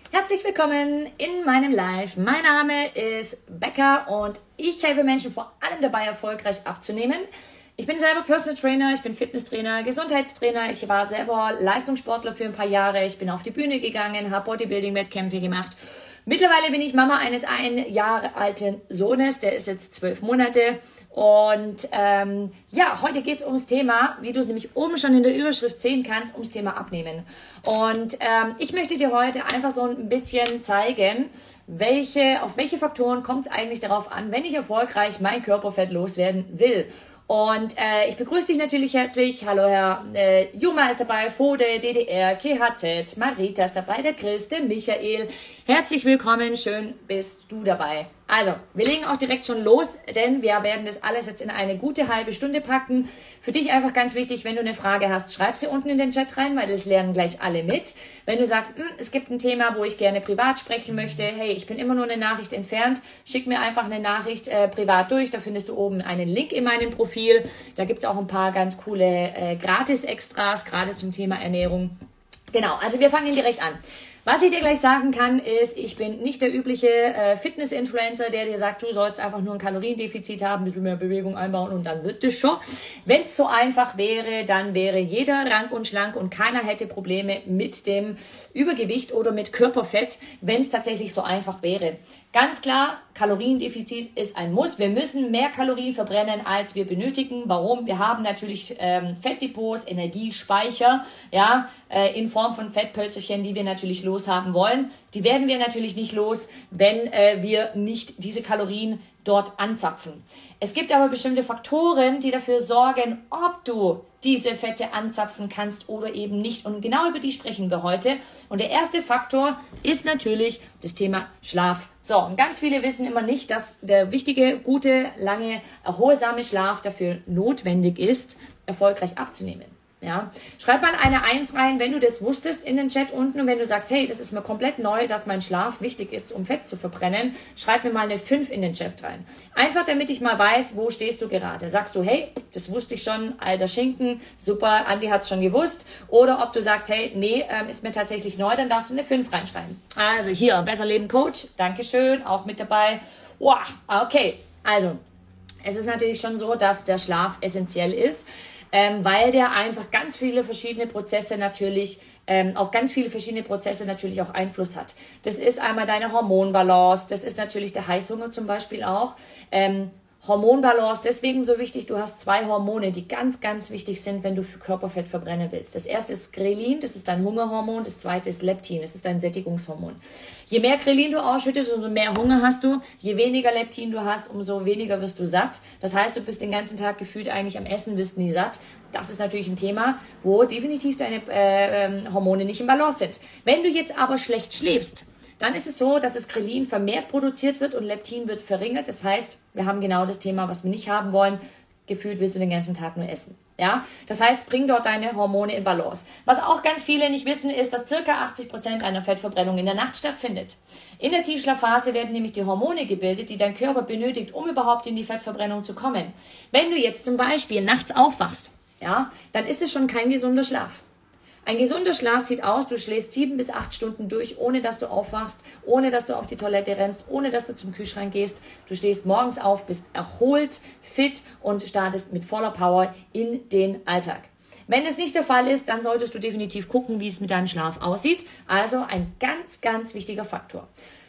Herzlich willkommen in meinem Live. Mein Name ist Becca und ich helfe Menschen vor allem dabei, erfolgreich abzunehmen. Ich bin selber Personal Trainer, ich bin Fitnesstrainer, Gesundheitstrainer. Ich war selber Leistungssportler für ein paar Jahre. Ich bin auf die Bühne gegangen, habe Bodybuilding-Wettkämpfe gemacht. Mittlerweile bin ich Mama eines 1 Jahre alten Sohnes, der ist jetzt 12 Monate. Und ja, heute geht es ums Thema, wie du es nämlich oben schon in der Überschrift sehen kannst, ums Thema Abnehmen. Und ich möchte dir heute einfach so ein bisschen zeigen, auf welche Faktoren kommt es eigentlich darauf an, wenn ich erfolgreich mein Körperfett loswerden will. Und ich begrüße dich natürlich herzlich. Hallo Herr Juma ist dabei, Fode, DDR, KHZ, Marita ist dabei, der Chris, der Michael. Herzlich willkommen, schön bist du dabei. Also, wir legen auch direkt schon los, denn wir werden das alles jetzt in eine gute halbe Stunde packen. Für dich einfach ganz wichtig, wenn du eine Frage hast, schreib sie unten in den Chat rein, weil das lernen gleich alle mit. Wenn du sagst, es gibt ein Thema, wo ich gerne privat sprechen möchte, hey, ich bin immer nur eine Nachricht entfernt, schick mir einfach eine Nachricht privat durch. Da findest du oben einen Link in meinem Profil. Da gibt es auch ein paar ganz coole Gratis-Extras, gerade zum Thema Ernährung. Genau, also wir fangen direkt an. Was ich dir gleich sagen kann, ist, ich bin nicht der übliche Fitness-Influencer, der dir sagt, du sollst einfach nur ein Kaloriendefizit haben, ein bisschen mehr Bewegung einbauen und dann wird es schon. Wenn es so einfach wäre, dann wäre jeder rank und schlank und keiner hätte Probleme mit dem Übergewicht oder mit Körperfett, wenn es tatsächlich so einfach wäre. Ganz klar, Kaloriendefizit ist ein Muss. Wir müssen mehr Kalorien verbrennen, als wir benötigen. Warum? Wir haben natürlich Fettdepots, Energiespeicher, ja, in Form von Fettpölzerchen, die wir natürlich loshaben wollen. Die werden wir natürlich nicht los, wenn wir nicht diese Kalorien dort anzapfen. Es gibt aber bestimmte Faktoren, die dafür sorgen, ob du diese Fette anzapfen kannst oder eben nicht. Und genau über die sprechen wir heute. Und der erste Faktor ist natürlich das Thema Schlaf. So, und ganz viele wissen immer nicht, dass der wichtige, gute, lange, erholsame Schlaf dafür notwendig ist, erfolgreich abzunehmen. Ja, schreib mal eine 1 rein, wenn du das wusstest in den Chat unten und wenn du sagst, hey, das ist mir komplett neu, dass mein Schlaf wichtig ist, um Fett zu verbrennen, schreib mir mal eine 5 in den Chat rein. Einfach damit ich mal weiß, wo stehst du gerade. Sagst du, hey, das wusste ich schon, alter Schinken, super, Andi hat es schon gewusst. Oder ob du sagst, hey, nee, ist mir tatsächlich neu, dann darfst du eine 5 reinschreiben. Also hier, Besser Leben Coach, Dankeschön, auch mit dabei. Wow, okay, also, es ist natürlich schon so, dass der Schlaf essentiell ist. Weil der einfach ganz viele verschiedene Prozesse natürlich, auf ganz viele verschiedene Prozesse natürlich auch Einfluss hat. Das ist einmal deine Hormonbalance, das ist natürlich der Heißhunger zum Beispiel auch. Hormonbalance, deswegen so wichtig, du hast 2 Hormone, die ganz, ganz wichtig sind, wenn du für Körperfett verbrennen willst. Das erste ist Grelin, das ist dein Hungerhormon, das zweite ist Leptin, das ist dein Sättigungshormon. Je mehr Grelin du ausschüttest, umso mehr Hunger hast du, je weniger Leptin du hast, umso weniger wirst du satt. Das heißt, du bist den ganzen Tag gefühlt eigentlich am Essen, wirst nie satt. Das ist natürlich ein Thema, wo definitiv deine Hormone nicht im Balance sind. Wenn du jetzt aber schlecht schläfst, dann ist es so, dass das Grelin vermehrt produziert wird und Leptin wird verringert. Das heißt, wir haben genau das Thema, was wir nicht haben wollen. Gefühlt willst du den ganzen Tag nur essen. Ja? Das heißt, bring dort deine Hormone in Balance. Was auch ganz viele nicht wissen, ist, dass ca. 80% einer Fettverbrennung in der Nacht stattfindet. In der Tiefschlafphase werden nämlich die Hormone gebildet, die dein Körper benötigt, um überhaupt in die Fettverbrennung zu kommen. Wenn du jetzt zum Beispiel nachts aufwachst, ja, dann ist es schon kein gesunder Schlaf. Ein gesunder Schlaf sieht aus, du schläfst 7 bis 8 Stunden durch, ohne dass du aufwachst, ohne dass du auf die Toilette rennst, ohne dass du zum Kühlschrank gehst. Du stehst morgens auf, bist erholt, fit und startest mit voller Power in den Alltag. Wenn es nicht der Fall ist, dann solltest du definitiv gucken, wie es mit deinem Schlaf aussieht. Also ein ganz, ganz wichtiger Faktor.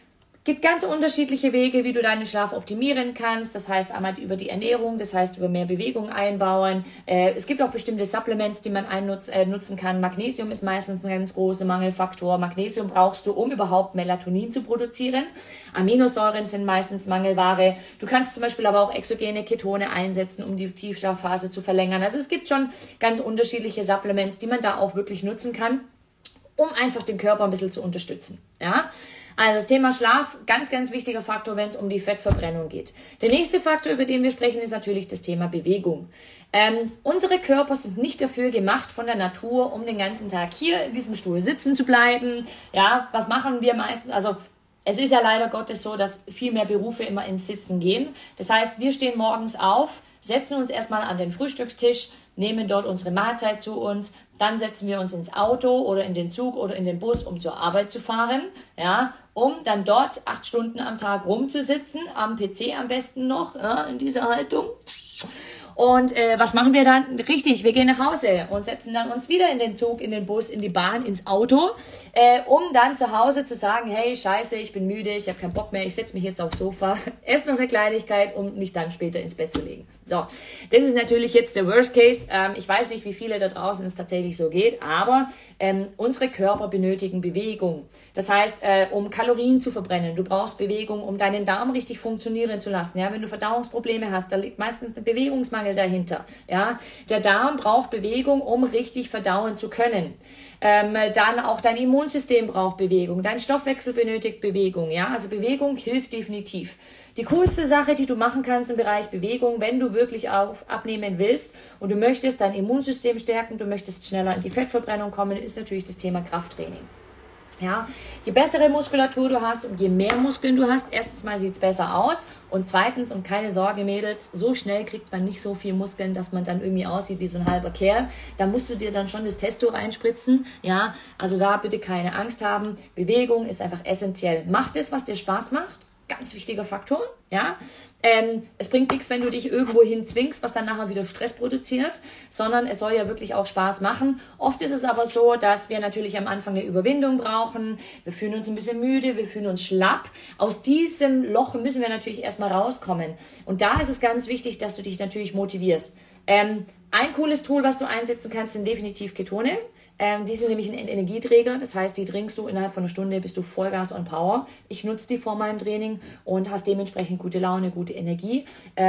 Es gibt ganz unterschiedliche Wege, wie du deinen Schlaf optimieren kannst. Das heißt einmal über die Ernährung, das heißt über mehr Bewegung einbauen. Es gibt auch bestimmte Supplements, die man nutzen kann. Magnesium ist meistens ein ganz großer Mangelfaktor. Magnesium brauchst du, um überhaupt Melatonin zu produzieren. Aminosäuren sind meistens Mangelware. Du kannst zum Beispiel aber auch exogene Ketone einsetzen, um die Tiefschlafphase zu verlängern. Also es gibt schon ganz unterschiedliche Supplements, die man da auch wirklich nutzen kann, um einfach den Körper ein bisschen zu unterstützen. Ja? Also das Thema Schlaf, ganz, ganz wichtiger Faktor, wenn es um die Fettverbrennung geht. Der nächste Faktor, über den wir sprechen, ist natürlich das Thema Bewegung. Unsere Körper sind nicht dafür gemacht von der Natur, um den ganzen Tag hier in diesem Stuhl sitzen zu bleiben. Ja, was machen wir meistens? Also es ist ja leider Gottes so, dass viel mehr Berufe immer ins Sitzen gehen. Das heißt, wir stehen morgens auf, setzen uns erstmal an den Frühstückstisch, nehmen dort unsere Mahlzeit zu uns, dann setzen wir uns ins Auto oder in den Zug oder in den Bus, um zur Arbeit zu fahren, ja, um dann dort 8 Stunden am Tag rumzusitzen, am PC am besten noch, ja, in dieser Haltung. Und was machen wir dann? Richtig, wir gehen nach Hause und setzen dann uns wieder in den Zug, in den Bus, in die Bahn, ins Auto, um dann zu Hause zu sagen, hey, scheiße, ich bin müde, ich habe keinen Bock mehr, ich setze mich jetzt aufs Sofa, esse noch eine Kleinigkeit, um mich dann später ins Bett zu legen. So, das ist natürlich jetzt der Worst Case. Ich weiß nicht, wie viele da draußen es tatsächlich so geht, aber unsere Körper benötigen Bewegung. Das heißt, um Kalorien zu verbrennen, du brauchst Bewegung, um deinen Darm richtig funktionieren zu lassen. Ja, wenn du Verdauungsprobleme hast, da liegt meistens ein Bewegungsmangel dahinter. Ja, der Darm braucht Bewegung, um richtig verdauen zu können. Dann auch dein Immunsystem braucht Bewegung, dein Stoffwechsel benötigt Bewegung. Ja, also Bewegung hilft definitiv. Die coolste Sache, die du machen kannst im Bereich Bewegung, wenn du wirklich abnehmen willst und du möchtest dein Immunsystem stärken, du möchtest schneller in die Fettverbrennung kommen, ist natürlich das Thema Krafttraining. Ja, je bessere Muskulatur du hast und je mehr Muskeln du hast, erstens mal sieht es besser aus und zweitens, und keine Sorge Mädels, so schnell kriegt man nicht so viel Muskeln, dass man dann irgendwie aussieht wie so ein halber Kerl. Da musst du dir dann schon das Testo reinspritzen. Ja, also da bitte keine Angst haben. Bewegung ist einfach essentiell. Mach das, was dir Spaß macht. Ganz wichtiger Faktor, ja. Es bringt nichts, wenn du dich irgendwo hin zwingst, was dann nachher wieder Stress produziert, sondern es soll ja wirklich auch Spaß machen. Oft ist es aber so, dass wir natürlich am Anfang eine Überwindung brauchen. Wir fühlen uns ein bisschen müde, wir fühlen uns schlapp. Aus diesem Loch müssen wir natürlich erstmal rauskommen. Und da ist es ganz wichtig, dass du dich natürlich motivierst. Ein cooles Tool, was du einsetzen kannst, sind definitiv Ketone. Die sind nämlich ein Energieträger, das heißt, die trinkst du innerhalb von einer Stunde, bist du Vollgas on Power. Ich nutze die vor meinem Training und hast dementsprechend gute Laune, gute Energie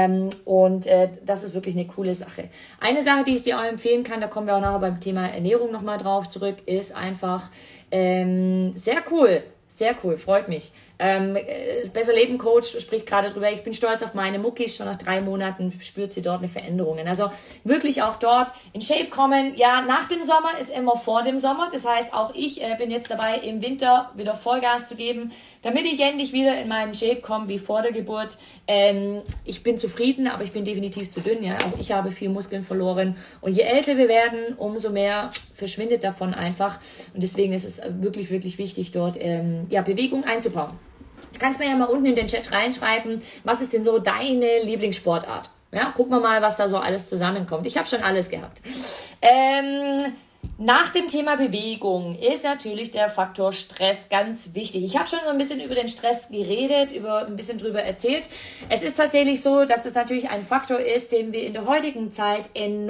das ist wirklich eine coole Sache. Eine Sache, die ich dir auch empfehlen kann, da kommen wir auch nachher beim Thema Ernährung nochmal drauf zurück, ist einfach sehr cool, freut mich. Besser Leben Coach spricht gerade drüber. Ich bin stolz auf meine Muckis. Schon nach 3 Monaten spürt sie dort eine Veränderung. Also wirklich auch dort in Shape kommen. Ja, nach dem Sommer ist immer vor dem Sommer. Das heißt, auch ich bin jetzt dabei, im Winter wieder Vollgas zu geben, damit ich endlich wieder in meinen Shape komme wie vor der Geburt. Ich bin zufrieden, aber ich bin definitiv zu dünn. Ja, auch ich habe viel Muskeln verloren. Und je älter wir werden, umso mehr verschwindet davon einfach. Und deswegen ist es wirklich, wirklich wichtig, dort Bewegung einzubauen. Du kannst mir ja mal unten in den Chat reinschreiben, was ist denn so deine Lieblingssportart? Ja, gucken wir mal, was da so alles zusammenkommt. Ich habe schon alles gehabt. Nach dem Thema Bewegung ist natürlich der Faktor Stress ganz wichtig. Ich habe schon so ein bisschen über den Stress geredet, ein bisschen drüber erzählt. Es ist tatsächlich so, dass es natürlich ein Faktor ist, den wir in der heutigen Zeit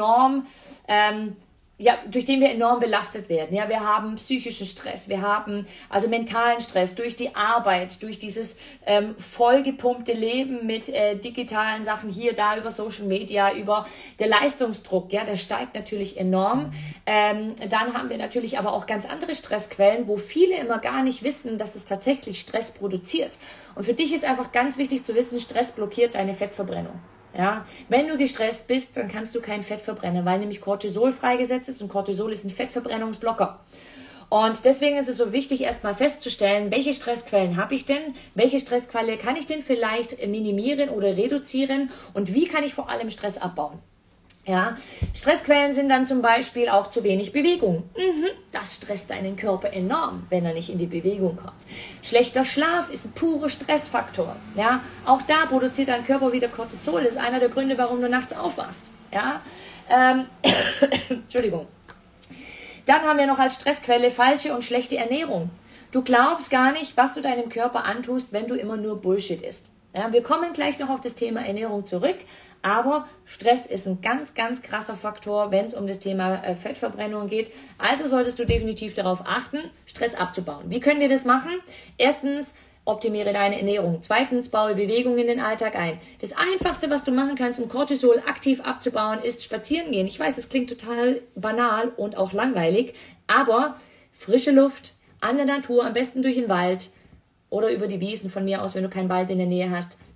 durch den wir enorm belastet werden. Ja, wir haben psychischen Stress, wir haben also mentalen Stress durch die Arbeit, durch dieses vollgepumpte Leben mit digitalen Sachen hier, da über Social Media, über der Leistungsdruck, ja, der steigt natürlich enorm. Dann haben wir natürlich aber auch ganz andere Stressquellen, wo viele immer gar nicht wissen, dass es tatsächlich Stress produziert. Und für dich ist einfach ganz wichtig zu wissen, Stress blockiert deine Fettverbrennung. Ja, wenn du gestresst bist, dann kannst du kein Fett verbrennen, weil nämlich Cortisol freigesetzt ist und Cortisol ist ein Fettverbrennungsblocker. Und deswegen ist es so wichtig, erstmal festzustellen, welche Stressquellen habe ich denn, welche Stressquelle kann ich denn vielleicht minimieren oder reduzieren und wie kann ich vor allem Stress abbauen. Ja, Stressquellen sind dann zum Beispiel auch zu wenig Bewegung. Das stresst deinen Körper enorm, wenn er nicht in die Bewegung kommt. Schlechter Schlaf ist ein purer Stressfaktor. Ja, auch da produziert dein Körper wieder Cortisol. Das ist einer der Gründe, warum du nachts aufwachst. Ja, Entschuldigung. Dann haben wir noch als Stressquelle falsche und schlechte Ernährung. Du glaubst gar nicht, was du deinem Körper antust, wenn du immer nur Bullshit isst. Ja, wir kommen gleich noch auf das Thema Ernährung zurück, aber Stress ist ein ganz, ganz krasser Faktor, wenn es um das Thema Fettverbrennung geht. Also solltest du definitiv darauf achten, Stress abzubauen. Wie können wir das machen? Erstens, optimiere deine Ernährung. Zweitens, baue Bewegung in den Alltag ein. Das Einfachste, was du machen kannst, um Cortisol aktiv abzubauen, ist spazieren gehen. Ich weiß, es klingt total banal und auch langweilig, aber frische Luft, an der Natur, am besten durch den Wald, oder über die Wiesen von mir aus, wenn du keinen Wald in der Nähe hast.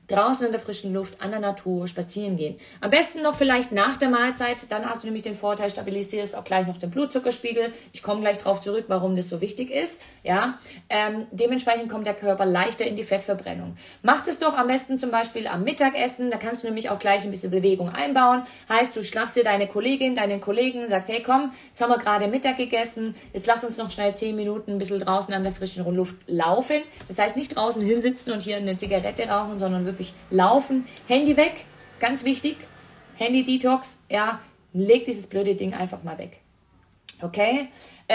draußen in der frischen Luft, an der Natur, spazieren gehen. Am besten noch vielleicht nach der Mahlzeit, dann hast du nämlich den Vorteil, stabilisierst auch gleich noch den Blutzuckerspiegel. Ich komme gleich darauf zurück, warum das so wichtig ist. Ja, dementsprechend kommt der Körper leichter in die Fettverbrennung. Mach das doch am besten zum Beispiel am Mittagessen, da kannst du nämlich auch gleich ein bisschen Bewegung einbauen. Heißt, du schnappst dir deine Kollegin, deinen Kollegen, sagst, hey komm, jetzt haben wir gerade Mittag gegessen, jetzt lass uns noch schnell 10 Minuten ein bisschen draußen an der frischen Luft laufen. Das heißt, nicht draußen hinsitzen und hier eine Zigarette rauchen, sondern wirklich laufen. Handy weg, ganz wichtig. Handy-Detox, ja, leg dieses blöde Ding einfach mal weg. Okay?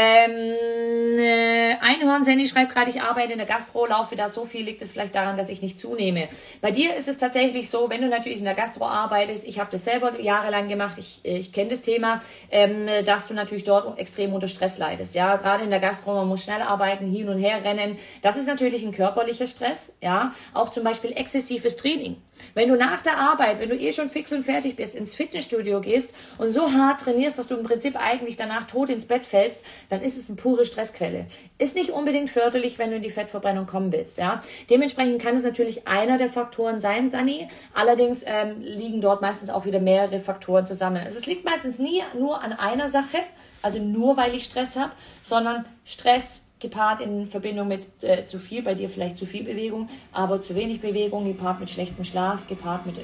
Einhorn Sandy schreibt gerade, ich arbeite in der Gastro, laufe da so viel, liegt es vielleicht daran, dass ich nicht zunehme. Bei dir ist es tatsächlich so, wenn du natürlich in der Gastro arbeitest, ich habe das selber jahrelang gemacht, ich kenne das Thema, dass du natürlich dort extrem unter Stress leidest. Ja, gerade in der Gastro, man muss schnell arbeiten, hin und her rennen. Das ist natürlich ein körperlicher Stress, ja, auch zum Beispiel exzessives Training. Wenn du nach der Arbeit, wenn du eh schon fix und fertig bist, ins Fitnessstudio gehst und so hart trainierst, dass du im Prinzip eigentlich danach tot ins Bett fällst, dann ist es eine pure Stressquelle. Ist nicht unbedingt förderlich, wenn du in die Fettverbrennung kommen willst. Ja? Dementsprechend kann es natürlich einer der Faktoren sein, Sani. Allerdings liegen dort meistens auch wieder mehrere Faktoren zusammen. Also es liegt meistens nie nur an einer Sache, also nur weil ich Stress habe, sondern Stress gepaart in Verbindung mit zu viel, bei dir vielleicht zu viel Bewegung, aber zu wenig Bewegung, gepaart mit schlechtem Schlaf, gepaart mit,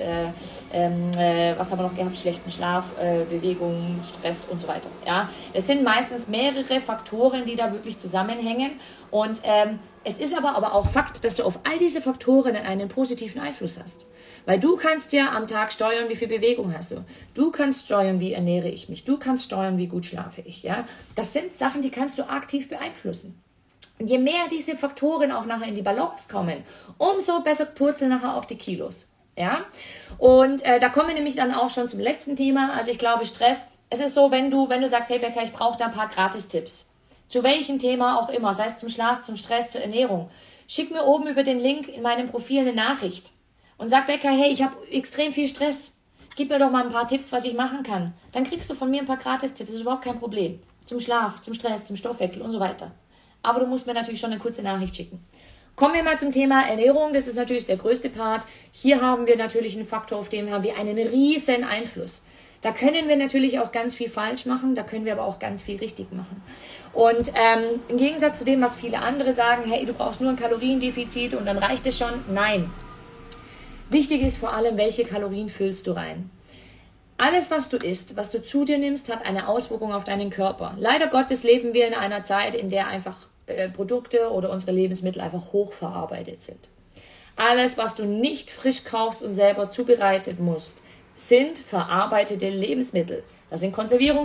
was haben wir noch gehabt, schlechten Schlaf, Bewegung, Stress und so weiter. Ja, es sind meistens mehrere Faktoren, die da wirklich zusammenhängen und es ist aber auch Fakt, dass du auf all diese Faktoren einen positiven Einfluss hast. Weil du kannst ja am Tag steuern, wie viel Bewegung hast du. Du kannst steuern, wie ernähre ich mich. Du kannst steuern, wie gut schlafe ich. Ja? Das sind Sachen, die kannst du aktiv beeinflussen. Und je mehr diese Faktoren auch nachher in die Balance kommen, umso besser purzeln nachher auch die Kilos. Ja? Und da kommen wir nämlich dann auch schon zum letzten Thema. Also ich glaube, Stress, es ist so, wenn du sagst, hey Becca, ich brauche da ein paar Gratis-Tipps. Zu welchem Thema auch immer, sei es zum Schlaf, zum Stress, zur Ernährung. Schick mir oben über den Link in meinem Profil eine Nachricht und sag Becca, hey, ich habe extrem viel Stress. Gib mir doch mal ein paar Tipps, was ich machen kann. Dann kriegst du von mir ein paar Gratis-Tipps, das ist überhaupt kein Problem. Zum Schlaf, zum Stress, zum Stoffwechsel und so weiter. Aber du musst mir natürlich schon eine kurze Nachricht schicken. Kommen wir mal zum Thema Ernährung. Das ist natürlich der größte Part. Hier haben wir natürlich einen Faktor, auf den haben wir einen riesen Einfluss. Da können wir natürlich auch ganz viel falsch machen, da können wir aber auch ganz viel richtig machen. Und im Gegensatz zu dem, was viele andere sagen, hey, du brauchst nur ein Kaloriendefizit und dann reicht es schon. Nein. Wichtig ist vor allem, welche Kalorien füllst du rein. Alles, was du isst, was du zu dir nimmst, hat eine Auswirkung auf deinen Körper. Leider Gottes leben wir in einer Zeit, in der einfach Produkte oder unsere Lebensmittel einfach hochverarbeitet sind. Alles, was du nicht frisch kaufst und selber zubereitet musst, sind verarbeitete Lebensmittel. Da sind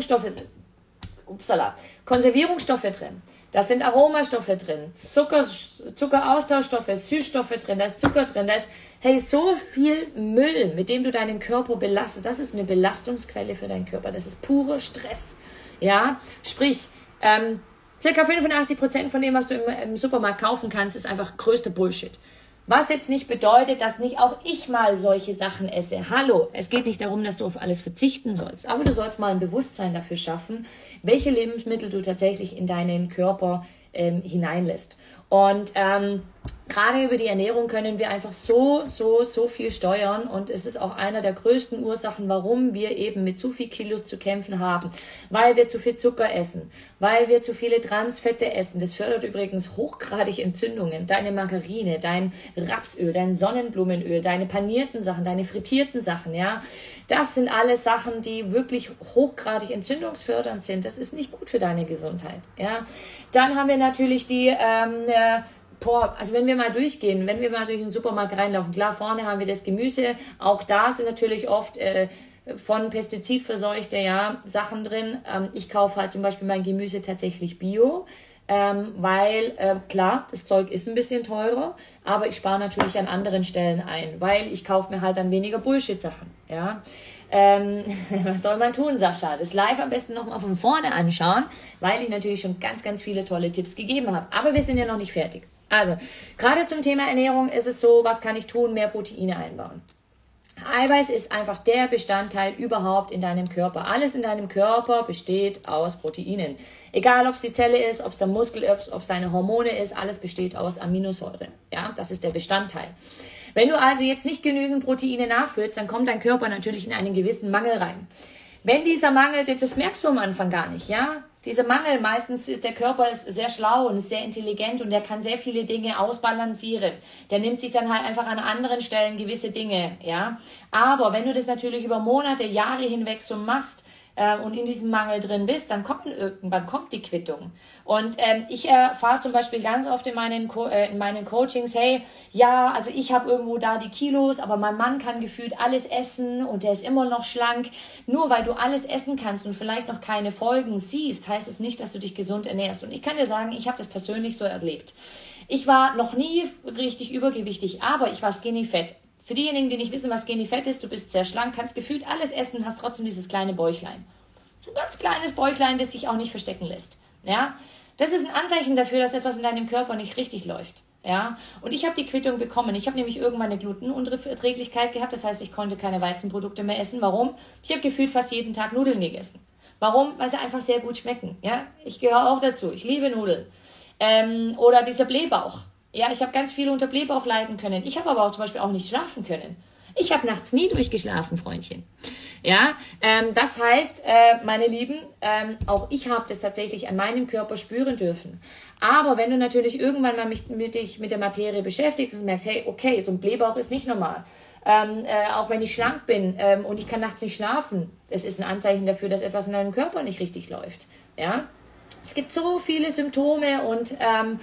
Konservierungsstoffe drin. Da sind Aromastoffe drin, Zuckeraustauschstoffe, Süßstoffe drin, da ist Zucker drin, da ist so viel Müll, mit dem du deinen Körper belastest. Das ist eine Belastungsquelle für deinen Körper. Das ist purer Stress. Ja, sprich, circa 85% von dem, was du im Supermarkt kaufen kannst, ist einfach größter Bullshit. Was jetzt nicht bedeutet, dass nicht auch ich mal solche Sachen esse. Hallo, es geht nicht darum, dass du auf alles verzichten sollst, aber du sollst mal ein Bewusstsein dafür schaffen, welche Lebensmittel du tatsächlich in deinen Körper hineinlässt. Und gerade über die Ernährung können wir einfach so viel steuern und es ist auch einer der größten Ursachen, warum wir eben mit zu viel Kilos zu kämpfen haben, weil wir zu viel Zucker essen, weil wir zu viele Transfette essen. Das fördert übrigens hochgradig Entzündungen. Deine Margarine, dein Rapsöl, dein Sonnenblumenöl, deine panierten Sachen, deine frittierten Sachen, ja, das sind alles Sachen, die wirklich hochgradig entzündungsfördernd sind. Das ist nicht gut für deine Gesundheit, ja. Dann haben wir natürlich die also wenn wir mal durchgehen, wenn wir mal durch den Supermarkt reinlaufen, klar, vorne haben wir das Gemüse, auch da sind natürlich oft von Pestizid verseuchte Sachen drin. Ich kaufe halt zum Beispiel mein Gemüse tatsächlich bio, weil klar, das Zeug ist ein bisschen teurer, aber ich spare natürlich an anderen Stellen ein, weil ich kaufe mir halt dann weniger Bullshit-Sachen, ja. Was soll man tun, Sascha? Das Live am besten nochmal von vorne anschauen, weil ich natürlich schon ganz viele tolle Tipps gegeben habe. Aber wir sind ja noch nicht fertig. Also, gerade zum Thema Ernährung ist es so, was kann ich tun? Mehr Proteine einbauen. Eiweiß ist einfach der Bestandteil überhaupt in deinem Körper. Alles in deinem Körper besteht aus Proteinen. Egal, ob es die Zelle ist, ob es der Muskel ist, ob es deine Hormone ist, alles besteht aus Aminosäuren. Ja, das ist der Bestandteil. Wenn du also jetzt nicht genügend Proteine nachfüllst, dann kommt dein Körper natürlich in einen gewissen Mangel rein. Wenn dieser Mangel, das merkst du am Anfang gar nicht, ja? Dieser Mangel, meistens ist der Körper sehr schlau und ist sehr intelligent und der kann sehr viele Dinge ausbalancieren. Der nimmt sich dann halt einfach an anderen Stellen gewisse Dinge, ja? Aber wenn du das natürlich über Monate, Jahre hinweg so machst, und in diesem Mangel drin bist, dann kommt irgendwann die Quittung. Und ich erfahre zum Beispiel ganz oft in meinen Coachings, hey, ja, also ich habe irgendwo da die Kilos, aber mein Mann kann gefühlt alles essen und der ist immer noch schlank. Nur weil du alles essen kannst und vielleicht noch keine Folgen siehst, heißt es nicht, dass du dich gesund ernährst. Und ich kann dir sagen, ich habe das persönlich so erlebt. Ich war noch nie richtig übergewichtig, aber ich war skinny fett. Für diejenigen, die nicht wissen, was Skinny Fett ist, du bist sehr schlank, kannst gefühlt alles essen, hast trotzdem dieses kleine Bäuchlein. So ein ganz kleines Bäuchlein, das sich auch nicht verstecken lässt. Ja? Das ist ein Anzeichen dafür, dass etwas in deinem Körper nicht richtig läuft. Ja? Und ich habe die Quittung bekommen. Ich habe nämlich irgendwann eine Glutenunverträglichkeit gehabt, das heißt, ich konnte keine Weizenprodukte mehr essen. Warum? Ich habe gefühlt fast jeden Tag Nudeln gegessen. Warum? Weil sie einfach sehr gut schmecken. Ja? Ich gehöre auch dazu. Ich liebe Nudeln. Oder dieser Blähbauch. Ja, ich habe ganz viel unter Blähbauch leiden können. Ich habe aber auch zum Beispiel auch nicht schlafen können. Ich habe nachts nie durchgeschlafen, Freundchen. Ja, das heißt, meine Lieben, auch ich habe das tatsächlich an meinem Körper spüren dürfen. Aber wenn du natürlich irgendwann mal dich mit der Materie beschäftigst und merkst, hey, okay, so ein Blähbauch ist nicht normal. Auch wenn ich schlank bin und ich kann nachts nicht schlafen, es ist ein Anzeichen dafür, dass etwas in deinem Körper nicht richtig läuft. Ja, es gibt so viele Symptome und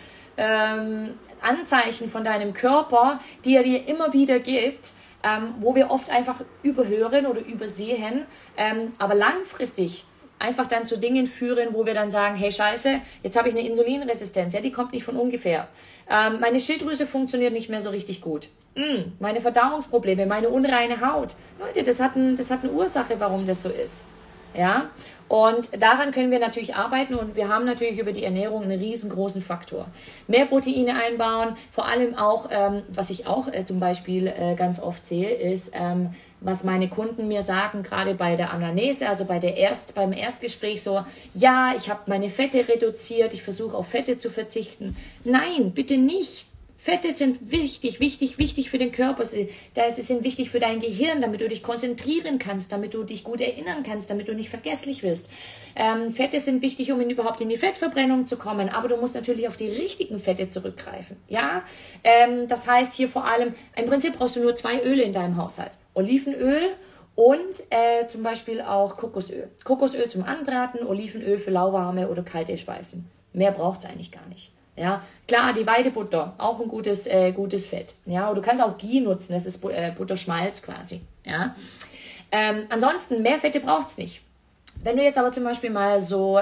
Anzeichen von deinem Körper, die er dir immer wieder gibt, wo wir oft einfach überhören oder übersehen, aber langfristig einfach dann zu Dingen führen, wo wir dann sagen, hey Scheiße, jetzt habe ich eine Insulinresistenz, ja, die kommt nicht von ungefähr. Meine Schilddrüse funktioniert nicht mehr so richtig gut. Meine Verdauungsprobleme, meine unreine Haut. Leute, das hat eine Ursache, warum das so ist. Ja, und daran können wir natürlich arbeiten und wir haben natürlich über die Ernährung einen riesengroßen Faktor. Mehr Proteine einbauen, vor allem auch, was ich auch zum Beispiel ganz oft sehe, ist, was meine Kunden mir sagen, gerade bei der Anamnese, also beim Erstgespräch so, ja, ich habe meine Fette reduziert, ich versuche auf Fette zu verzichten. Nein, bitte nicht. Fette sind wichtig für den Körper. Sie sind wichtig für dein Gehirn, damit du dich konzentrieren kannst, damit du dich gut erinnern kannst, damit du nicht vergesslich wirst. Fette sind wichtig, um überhaupt in die Fettverbrennung zu kommen, aber du musst natürlich auf die richtigen Fette zurückgreifen. Ja, das heißt hier vor allem, im Prinzip brauchst du nur 2 Öle in deinem Haushalt. Olivenöl und zum Beispiel auch Kokosöl. Kokosöl zum Anbraten, Olivenöl für lauwarme oder kalte Speisen. Mehr braucht es eigentlich gar nicht. Ja, klar, die Weidebutter, auch ein gutes Fett. Ja, oder du kannst auch Ghee nutzen, das ist Butterschmalz quasi. Ja, ansonsten mehr Fette braucht es nicht. Wenn du jetzt aber zum Beispiel mal so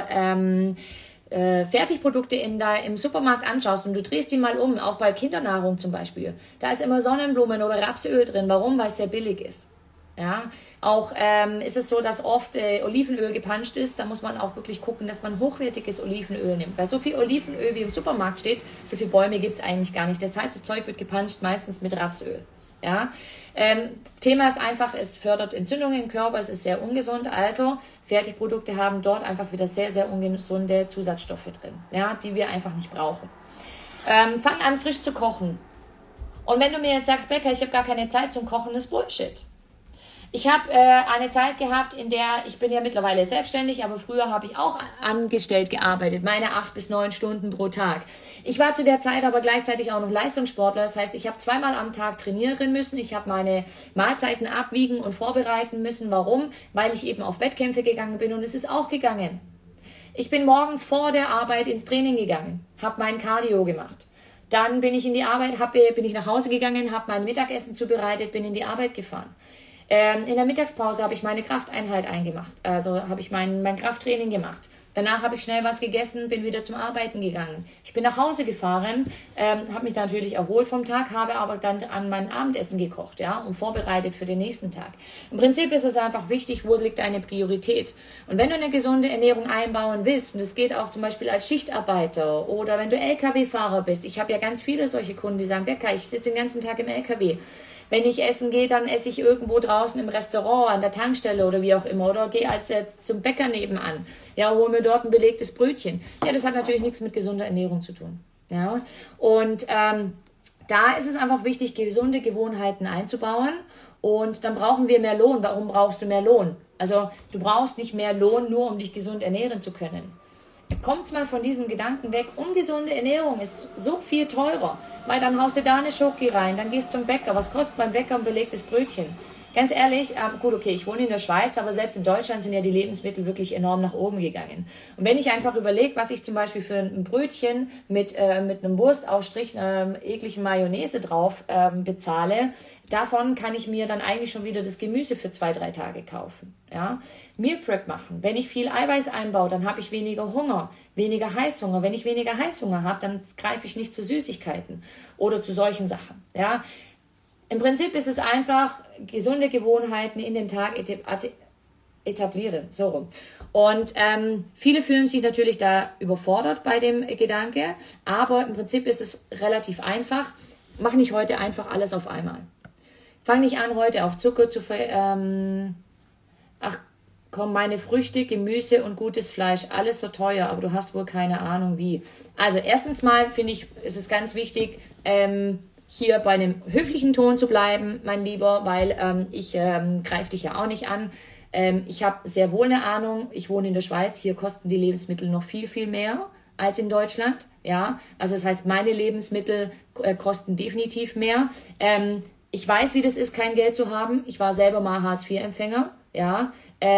Fertigprodukte im Supermarkt anschaust und du drehst die mal um, auch bei Kindernahrung zum Beispiel, da ist immer Sonnenblumen oder Rapsöl drin. Warum? Weil es sehr billig ist. Ja, auch ist es so, dass oft Olivenöl gepanscht ist. Da muss man auch wirklich gucken, dass man hochwertiges Olivenöl nimmt. Weil so viel Olivenöl wie im Supermarkt steht, so viele Bäume gibt es eigentlich gar nicht. Das heißt, das Zeug wird gepanscht meistens mit Rapsöl. Ja, Thema ist einfach, es fördert Entzündungen im Körper, es ist sehr ungesund. Also Fertigprodukte haben dort einfach wieder sehr, sehr ungesunde Zusatzstoffe drin, ja, die wir einfach nicht brauchen. Fang an, frisch zu kochen. Und wenn du mir jetzt sagst, Becca, ich habe gar keine Zeit zum Kochen, das ist Bullshit. Ich habe eine Zeit gehabt, in der, ich bin ja mittlerweile selbstständig, aber früher habe ich auch angestellt gearbeitet, meine 8 bis 9 Stunden pro Tag. Ich war zu der Zeit aber gleichzeitig auch noch Leistungssportler, das heißt, ich habe 2-mal am Tag trainieren müssen, ich habe meine Mahlzeiten abwiegen und vorbereiten müssen. Warum? Weil ich eben auf Wettkämpfe gegangen bin und es ist auch gegangen. Ich bin morgens vor der Arbeit ins Training gegangen, habe mein Cardio gemacht. Dann bin ich in die Arbeit, bin ich nach Hause gegangen, habe mein Mittagessen zubereitet, bin in die Arbeit gefahren. In der Mittagspause habe ich meine Krafteinheit eingemacht, also habe ich mein Krafttraining gemacht. Danach habe ich schnell was gegessen, bin wieder zum Arbeiten gegangen. Ich bin nach Hause gefahren, habe mich natürlich erholt vom Tag, habe aber dann an mein Abendessen gekocht, ja, und vorbereitet für den nächsten Tag. Im Prinzip ist es einfach wichtig, wo liegt deine Priorität. Und wenn du eine gesunde Ernährung einbauen willst, und das geht auch zum Beispiel als Schichtarbeiter oder wenn du LKW-Fahrer bist, ich habe ja ganz viele solche Kunden, die sagen, Becca, ich sitze den ganzen Tag im LKW. Wenn ich essen gehe, dann esse ich irgendwo draußen im Restaurant, an der Tankstelle oder wie auch immer. Oder gehe als jetzt zum Bäcker nebenan. Ja, hole mir dort ein belegtes Brötchen. Ja, das hat natürlich nichts mit gesunder Ernährung zu tun. Ja, und da ist es einfach wichtig, gesunde Gewohnheiten einzubauen. Und dann brauchen wir mehr Lohn. Warum brauchst du mehr Lohn? Also du brauchst nicht mehr Lohn, nur um dich gesund ernähren zu können. Kommt mal von diesem Gedanken weg, ungesunde Ernährung ist so viel teurer, weil dann haust du da eine Schoki rein, dann gehst zum Bäcker. Was kostet beim Bäcker ein belegtes Brötchen? Ganz ehrlich, gut, okay, ich wohne in der Schweiz, aber selbst in Deutschland sind ja die Lebensmittel wirklich enorm nach oben gegangen. Und wenn ich einfach überlege, was ich zum Beispiel für ein Brötchen mit einem Wurstaufstrich, ekligen Mayonnaise drauf bezahle, davon kann ich mir dann eigentlich schon wieder das Gemüse für 2-3 Tage kaufen. Ja? Meal Prep machen. Wenn ich viel Eiweiß einbaue, dann habe ich weniger Hunger, weniger Heißhunger. Wenn ich weniger Heißhunger habe, dann greife ich nicht zu Süßigkeiten oder zu solchen Sachen. Ja? Im Prinzip ist es einfach, gesunde Gewohnheiten in den Tag etablieren. So rum. Und viele fühlen sich natürlich da überfordert bei dem Gedanke, aber im Prinzip ist es relativ einfach. Mach nicht heute einfach alles auf einmal. Fang nicht an, heute auf Zucker zu ach komm, meine Früchte, Gemüse und gutes Fleisch, alles so teuer, aber du hast wohl keine Ahnung wie. Also erstens mal finde ich, ist es ganz wichtig, hier bei einem höflichen Ton zu bleiben, mein Lieber, weil ich greife dich ja auch nicht an. Ich habe sehr wohl eine Ahnung, ich wohne in der Schweiz, hier kosten die Lebensmittel noch viel, viel mehr als in Deutschland. Ja, also das heißt, meine Lebensmittel kosten definitiv mehr. Ich weiß, wie das ist, kein Geld zu haben. Ich war selber mal Hartz-IV-Empfänger. Ja,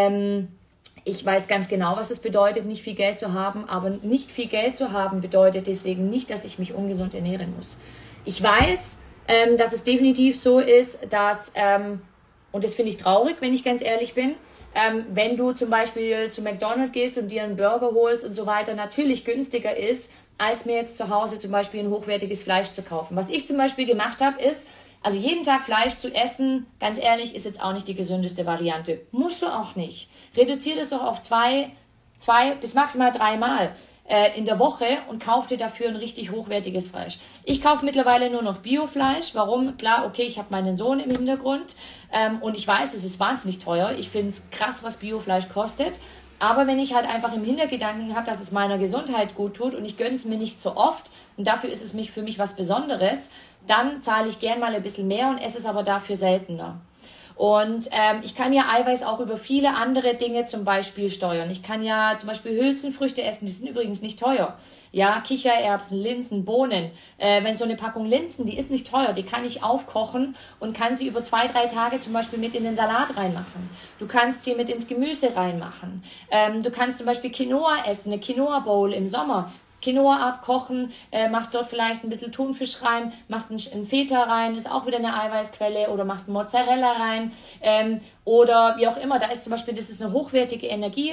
ich weiß ganz genau, was es bedeutet, nicht viel Geld zu haben. Aber nicht viel Geld zu haben bedeutet deswegen nicht, dass ich mich ungesund ernähren muss. Ich weiß, dass es definitiv so ist, dass, und das finde ich traurig, wenn ich ganz ehrlich bin, wenn du zum Beispiel zu McDonald's gehst und dir einen Burger holst und so weiter, natürlich günstiger ist, als mir jetzt zu Hause zum Beispiel ein hochwertiges Fleisch zu kaufen. Was ich zum Beispiel gemacht habe, ist, also jeden Tag Fleisch zu essen, ganz ehrlich, ist jetzt auch nicht die gesündeste Variante. Musst du auch nicht. Reduziere das doch auf zwei bis maximal 3 Mal in der Woche und kauf dir dafür ein richtig hochwertiges Fleisch. Ich kaufe mittlerweile nur noch Biofleisch. Warum? Klar, okay, ich habe meinen Sohn im Hintergrund und ich weiß, das ist wahnsinnig teuer. Ich finde es krass, was Biofleisch kostet. Aber wenn ich halt einfach im Hintergedanken habe, dass es meiner Gesundheit gut tut und ich gönne es mir nicht so oft und dafür ist es für mich was Besonderes, dann zahle ich gern mal ein bisschen mehr und esse es aber dafür seltener. Und ich kann ja Eiweiß auch über viele andere Dinge zum Beispiel steuern. Ich kann ja zum Beispiel Hülsenfrüchte essen, die sind übrigens nicht teuer. Ja, Kichererbsen, Linsen, Bohnen. Wenn so eine Packung Linsen, die ist nicht teuer, die kann ich aufkochen und kann sie über 2-3 Tage zum Beispiel mit in den Salat reinmachen. Du kannst sie mit ins Gemüse reinmachen. Du kannst zum Beispiel Quinoa essen, eine Quinoa Bowl im Sommer. Quinoa abkochen, machst dort vielleicht ein bisschen Thunfisch rein, machst einen Feta rein, ist auch wieder eine Eiweißquelle, oder machst einen Mozzarella rein, oder wie auch immer. Da ist zum Beispiel, das ist eine hochwertige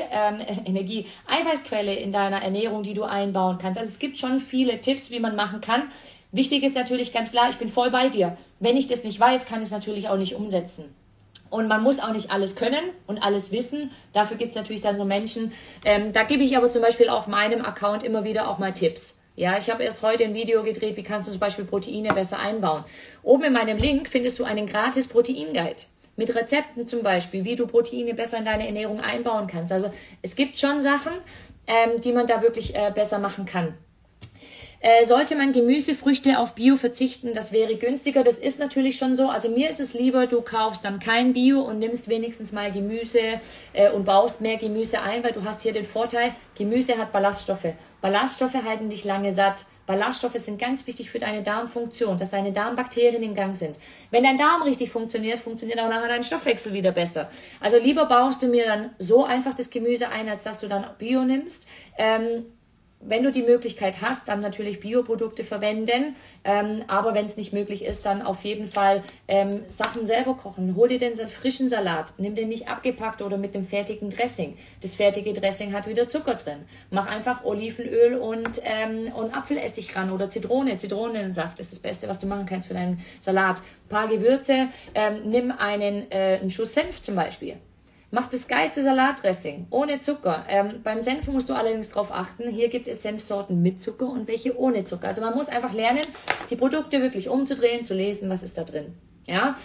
Eiweißquelle in deiner Ernährung, die du einbauen kannst. Also es gibt schon viele Tipps, wie man machen kann. Wichtig ist natürlich ganz klar, ich bin voll bei dir. Wenn ich das nicht weiß, kann ich es natürlich auch nicht umsetzen. Und man muss auch nicht alles können und alles wissen. Dafür gibt es natürlich dann so Menschen. Da gebe ich aber zum Beispiel auf meinem Account immer wieder auch mal Tipps. Ja, ich habe erst heute ein Video gedreht, wie kannst du zum Beispiel Proteine besser einbauen. Oben in meinem Link findest du einen gratis Proteinguide. Mit Rezepten zum Beispiel, wie du Proteine besser in deine Ernährung einbauen kannst. Also es gibt schon Sachen, die man da wirklich besser machen kann. Sollte man Gemüse, Früchte auf Bio verzichten, das wäre günstiger. Das ist natürlich schon so. Also mir ist es lieber, du kaufst dann kein Bio und nimmst wenigstens mal Gemüse und baust mehr Gemüse ein, weil du hast hier den Vorteil, Gemüse hat Ballaststoffe. Ballaststoffe halten dich lange satt. Ballaststoffe sind ganz wichtig für deine Darmfunktion, dass deine Darmbakterien in Gang sind. Wenn dein Darm richtig funktioniert, funktioniert auch nachher dein Stoffwechsel wieder besser. Also lieber baust du mir dann so einfach das Gemüse ein, als dass du dann Bio nimmst. wenn du die Möglichkeit hast, dann natürlich Bioprodukte verwenden, aber wenn es nicht möglich ist, dann auf jeden Fall Sachen selber kochen. Hol dir den frischen Salat, nimm den nicht abgepackt oder mit dem fertigen Dressing. Das fertige Dressing hat wieder Zucker drin. Mach einfach Olivenöl und Apfelessig ran oder Zitronensaft. Das ist das Beste, was du machen kannst für deinen Salat. Ein paar Gewürze, nimm einen Schuss Senf zum Beispiel. Mach das geilste Salatdressing, ohne Zucker. Beim Senf musst du allerdings darauf achten, hier gibt es Senfsorten mit Zucker und welche ohne Zucker. Also man muss einfach lernen, die Produkte wirklich umzudrehen, zu lesen, was ist da drin. Ja,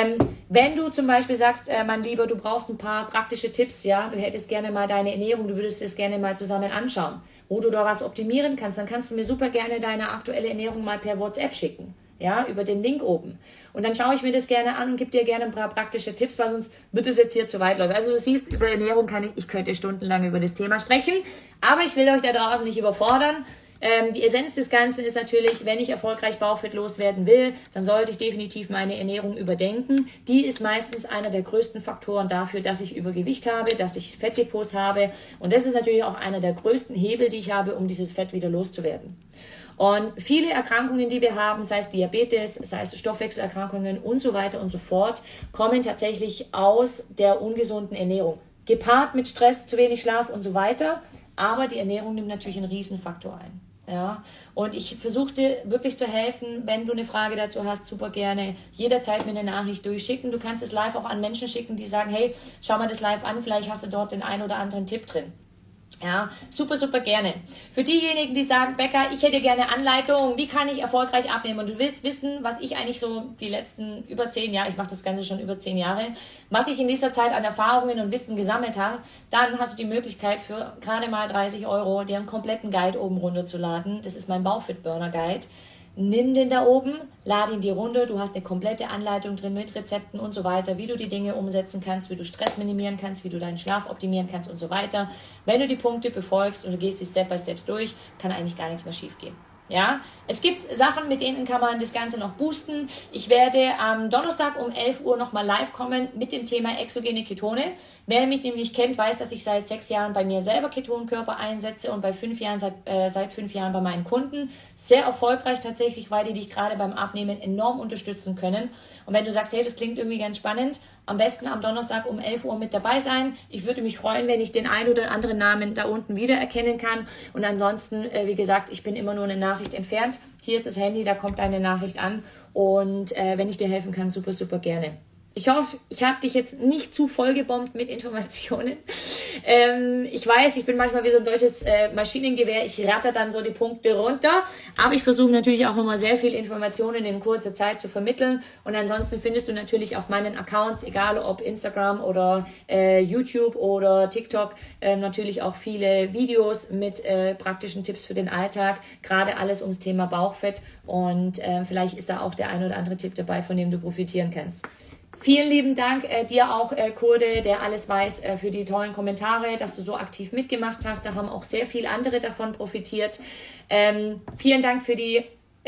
wenn du zum Beispiel sagst, mein Lieber, du brauchst ein paar praktische Tipps, ja, du hättest gerne mal deine Ernährung, du würdest es gerne mal zusammen anschauen, wo du da was optimieren kannst, dann kannst du mir super gerne deine aktuelle Ernährung mal per WhatsApp schicken. Ja, über den Link oben. Und dann schaue ich mir das gerne an und gebe dir gerne ein paar praktische Tipps, weil sonst wird es jetzt hier zu weit laufen. Also du siehst, über Ernährung ich könnte stundenlang über das Thema sprechen, aber ich will euch da draußen nicht überfordern. Die Essenz des Ganzen ist natürlich, wenn ich erfolgreich Bauchfett loswerden will, dann sollte ich definitiv meine Ernährung überdenken. Die ist meistens einer der größten Faktoren dafür, dass ich Übergewicht habe, dass ich Fettdepots habe. Und das ist natürlich auch einer der größten Hebel, die ich habe, um dieses Fett wieder loszuwerden. Und viele Erkrankungen, die wir haben, sei es Diabetes, sei es Stoffwechselerkrankungen und so weiter und so fort, kommen tatsächlich aus der ungesunden Ernährung. Gepaart mit Stress, zu wenig Schlaf und so weiter. Aber die Ernährung nimmt natürlich einen Riesenfaktor ein. Ja, und ich versuche dir wirklich zu helfen. Wenn du eine Frage dazu hast, super gerne jederzeit mir eine Nachricht durchschicken. Du kannst es live auch an Menschen schicken, die sagen, hey, schau mal das live an, vielleicht hast du dort den einen oder anderen Tipp drin. Ja, super, super gerne. Für diejenigen, die sagen, Becca, ich hätte gerne Anleitung, wie kann ich erfolgreich abnehmen? Und du willst wissen, was ich eigentlich so die letzten über 10 Jahre, ich mache das Ganze schon über 10 Jahre, was ich in dieser Zeit an Erfahrungen und Wissen gesammelt habe, dann hast du die Möglichkeit für gerade mal 30 € dir einen kompletten Guide oben runterzuladen. Das ist mein Bauchfit-Burner-Guide. Nimm den da oben, lade ihn dir runter, du hast eine komplette Anleitung drin mit Rezepten und so weiter, wie du die Dinge umsetzen kannst, wie du Stress minimieren kannst, wie du deinen Schlaf optimieren kannst und so weiter. Wenn du die Punkte befolgst und du gehst die Step-by-Steps durch, kann eigentlich gar nichts mehr schief gehen. Ja, es gibt Sachen, mit denen kann man das Ganze noch boosten. Ich werde am Donnerstag um 11 Uhr nochmal live kommen mit dem Thema exogene Ketone. Wer mich nämlich kennt, weiß, dass ich seit 6 Jahren bei mir selber Ketonkörper einsetze und seit 5 Jahren bei meinen Kunden. Sehr erfolgreich tatsächlich, weil die dich gerade beim Abnehmen enorm unterstützen können. Und wenn du sagst, hey, das klingt irgendwie ganz spannend, am besten am Donnerstag um 11 Uhr mit dabei sein. Ich würde mich freuen, wenn ich den einen oder anderen Namen da unten wiedererkennen kann. Und ansonsten, wie gesagt, ich bin immer nur eine Nachricht entfernt. Hier ist das Handy, da kommt deine Nachricht an. Und wenn ich dir helfen kann, super, super gerne. Ich hoffe, ich habe dich jetzt nicht zu vollgebombt mit Informationen. Ich weiß, ich bin manchmal wie so ein deutsches Maschinengewehr. Ich ratter dann so die Punkte runter. Aber ich versuche natürlich auch immer sehr viel Informationen in kurzer Zeit zu vermitteln. Und ansonsten findest du natürlich auf meinen Accounts, egal ob Instagram oder YouTube oder TikTok, natürlich auch viele Videos mit praktischen Tipps für den Alltag. Gerade alles ums Thema Bauchfett. Und vielleicht ist da auch der ein oder andere Tipp dabei, von dem du profitieren kannst. Vielen lieben Dank dir auch, Kurde, der alles weiß, für die tollen Kommentare, dass du so aktiv mitgemacht hast. Da haben auch sehr viele andere davon profitiert. Vielen Dank für die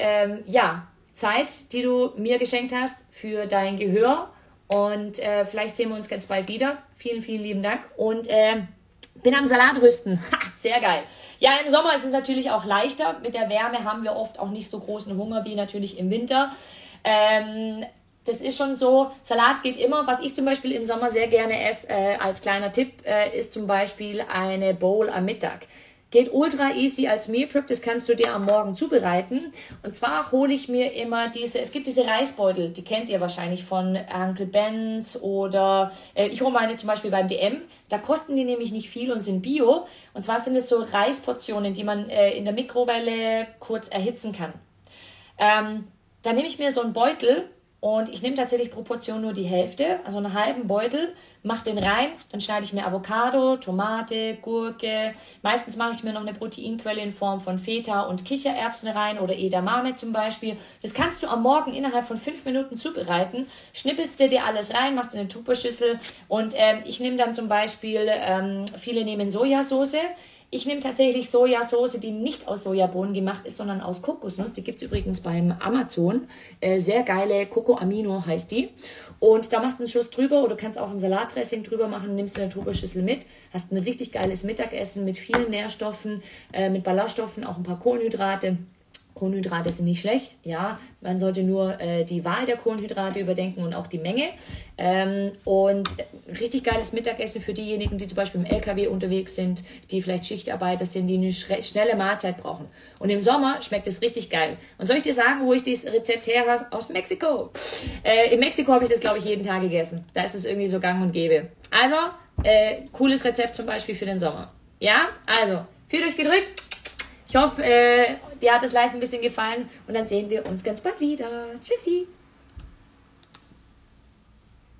Zeit, die du mir geschenkt hast, für dein Gehör. Und vielleicht sehen wir uns ganz bald wieder. Vielen, vielen lieben Dank. Und bin am Salatrüsten. Ha, sehr geil. Ja, im Sommer ist es natürlich auch leichter. Mit der Wärme haben wir oft auch nicht so großen Hunger wie natürlich im Winter. Das ist schon so, Salat geht immer. Was ich zum Beispiel im Sommer sehr gerne esse, als kleiner Tipp, ist zum Beispiel eine Bowl am Mittag. Geht ultra easy als Meal Prep, das kannst du dir am Morgen zubereiten. Und zwar hole ich mir immer es gibt diese Reisbeutel, die kennt ihr wahrscheinlich von Uncle Ben's oder ich hole meine zum Beispiel beim DM. Da kosten die nämlich nicht viel und sind bio. Und zwar sind es so Reisportionen, die man in der Mikrowelle kurz erhitzen kann. Da nehme ich mir so einen Beutel. Und ich nehme tatsächlich pro Portion nur die Hälfte, also einen halben Beutel, mache den rein, dann schneide ich mir Avocado, Tomate, Gurke. Meistens mache ich mir noch eine Proteinquelle in Form von Feta und Kichererbsen rein oder Edamame zum Beispiel. Das kannst du am Morgen innerhalb von 5 Minuten zubereiten. Schnippelst dir alles rein, machst in eine Tupperschüssel und ich nehme dann zum Beispiel, viele nehmen Sojasauce. Ich nehme tatsächlich Sojasauce, die nicht aus Sojabohnen gemacht ist, sondern aus Kokosnuss. Die gibt es übrigens beim Amazon. Sehr geile Coco Amino heißt die. Und da machst du einen Schuss drüber oder du kannst auch ein Salatdressing drüber machen, nimmst du eine Tuberschüssel mit, hast ein richtig geiles Mittagessen mit vielen Nährstoffen, mit Ballaststoffen, auch ein paar Kohlenhydrate. Kohlenhydrate sind nicht schlecht, ja, man sollte nur die Wahl der Kohlenhydrate überdenken und auch die Menge. Und richtig geiles Mittagessen für diejenigen, die zum Beispiel im LKW unterwegs sind, die vielleicht Schichtarbeiter sind, die eine schnelle Mahlzeit brauchen. Und im Sommer schmeckt es richtig geil. Und soll ich dir sagen, wo ich dieses Rezept her habe? Aus Mexiko. In Mexiko habe ich das, glaube ich, jeden Tag gegessen. Da ist es irgendwie so gang und gäbe. Also, cooles Rezept zum Beispiel für den Sommer. Ja, also, fühlt euch gedrückt. Ich hoffe, dir hat das Live ein bisschen gefallen und dann sehen wir uns ganz bald wieder. Tschüssi!